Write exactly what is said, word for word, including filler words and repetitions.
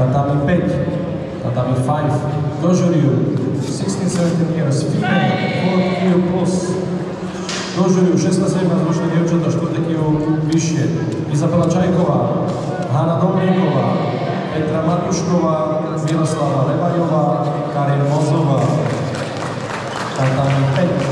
Tatami päť, Tatami päť, do žúriu, šestnásť sedemnásť years, female, four kilo plus, do žúriu, šestnásť sedemnásť ročné dievčatá, štyri kilo vyššie, Izabela Čajková, Hanna Domníková, Petra Matušková, Miroslava Lebajová, Karin Mozová, Tatami päť.